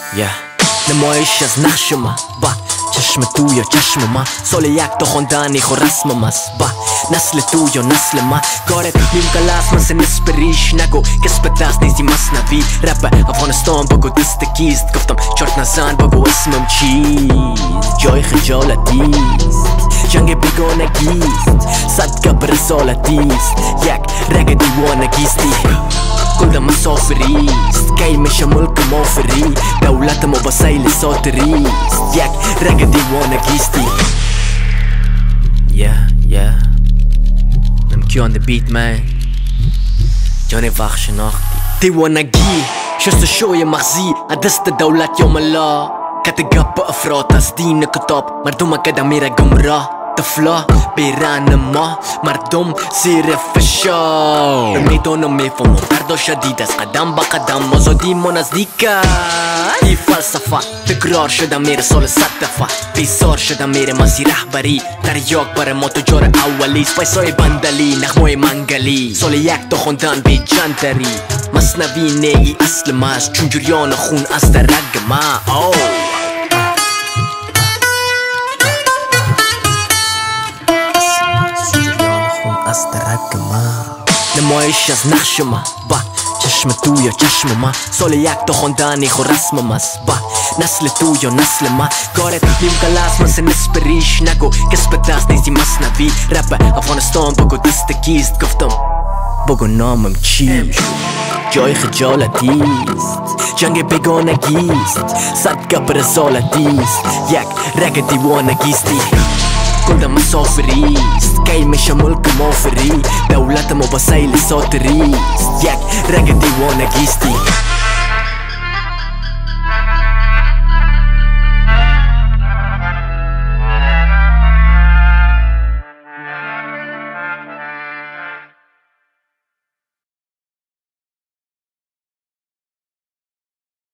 Yeah. نمایش از نقش ما با چشم تو یا چشم ما سال یک تا خوندنی خو رسم است با نسل تو یا نسل ما کارت نیم کلاس مثل نسب ریش نگو کسب دست نیزی مصنوی رپ افغانستان بگو دست کیست گفتم چرت نزن بگو اسمم چیست جای خجالتیست جنگ بیگانگیست صد گب رسالتیست یک رگ دیوانگیستی کل مسافریست کی میشه ملک مافری دولت ما با سیل ساتریست یک رگ دیوانگیستی نمکی on the beat man جان وقت شناختی دیوانگی شست شوی مغزی دست دولت یا ملا کت گپ افراد از دین کتاب مردم کده میره گمراه طفلا بیرن ما مردم زیر فشار میدونم میفهمم فردا شدید از قدم با قدم آزادی ما نزدیکه این فلسفه تکرار شده میره سال 100 دفعه بیزار شده میره مسیر رهبری تریاک بر ما تجار اولیست پیسای بندلی نغمای منگلی سال یک تا خوندن بی جندری مصنوی نیی اصل ما است چون جریان خون از در رگ ما نمایش از نقش ما با چشم تو یا چشم ما سال یک تا خوندنی خو رسم است با نسل تو یا نسل ما کارت نیم کلاس مثل نسب ریش نگو کسب دست نیزی مصنوی رپ افغانستان بگو دست کیست گفتم بگو نامم چیست جای خجالتیست جنگ بیگانگیست صد گپ رسالتیست یک رگ دیوانگیستی کل مسافریست کی میشه ملک مافری دولت ما با سیل ساتریست یک رگ دیوانگیستی